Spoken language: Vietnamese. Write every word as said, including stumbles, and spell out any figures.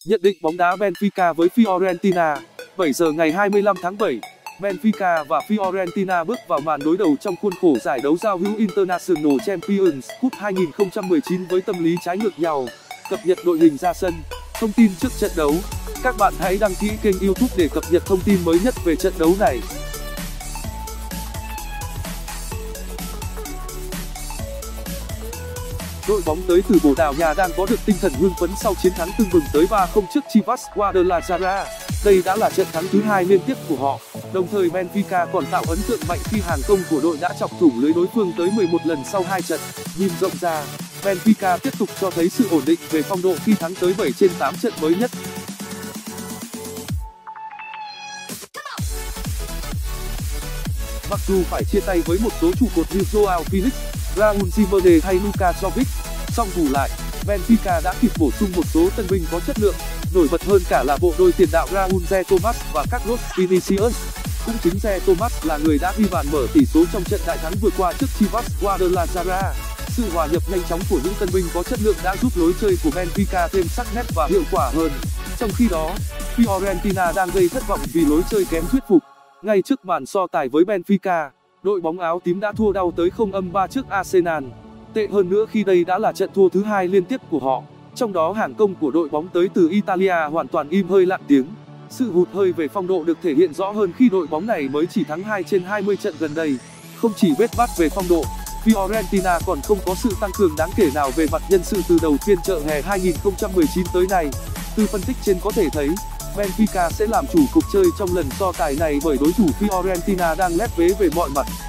Nhận định bóng đá Benfica với Fiorentina. bảy giờ ngày hai mươi lăm tháng bảy, Benfica và Fiorentina bước vào màn đối đầu trong khuôn khổ giải đấu giao hữu International Champions Cup hai không một chín với tâm lý trái ngược nhau. Cập nhật đội hình ra sân, thông tin trước trận đấu. Các bạn hãy đăng ký kênh YouTube để cập nhật thông tin mới nhất về trận đấu này. Đội bóng tới từ Bồ Đào Nha đang có được tinh thần hưng phấn sau chiến thắng tưng bừng tới ba không trước Chivas Guadalajara. Đây đã là trận thắng thứ hai liên tiếp của họ. Đồng thời Benfica còn tạo ấn tượng mạnh khi hàng công của đội đã chọc thủng lưới đối phương tới mười một lần sau hai trận. Nhìn rộng ra, Benfica tiếp tục cho thấy sự ổn định về phong độ khi thắng tới bảy trên tám trận mới nhất. Mặc dù phải chia tay với một số trụ cột như Joao Felix, Raúl Jiménez hay Luka Jovic, song bù lại, Benfica đã kịp bổ sung một số tân binh có chất lượng. Nổi bật hơn cả là bộ đôi tiền đạo Raúl de Thomas và Carlos Vinicius. Cũng chính de Thomas là người đã ghi bàn mở tỷ số trong trận đại thắng vừa qua trước Chivas Guadalajara. Sự hòa nhập nhanh chóng của những tân binh có chất lượng đã giúp lối chơi của Benfica thêm sắc nét và hiệu quả hơn. Trong khi đó, Fiorentina đang gây thất vọng vì lối chơi kém thuyết phục. Ngay trước màn so tài với Benfica, đội bóng áo tím đã thua đau tới không âm ba trước Arsenal. Tệ hơn nữa khi đây đã là trận thua thứ hai liên tiếp của họ. Trong đó hàng công của đội bóng tới từ Italia hoàn toàn im hơi lặng tiếng. Sự hụt hơi về phong độ được thể hiện rõ hơn khi đội bóng này mới chỉ thắng hai trên hai mươi trận gần đây. Không chỉ bết bát về phong độ, Fiorentina còn không có sự tăng cường đáng kể nào về mặt nhân sự từ đầu phiên chợ hè hai không một chín tới nay. Từ phân tích trên có thể thấy, Benfica sẽ làm chủ cuộc chơi trong lần so tài này bởi đối thủ Fiorentina đang lép vế về mọi mặt.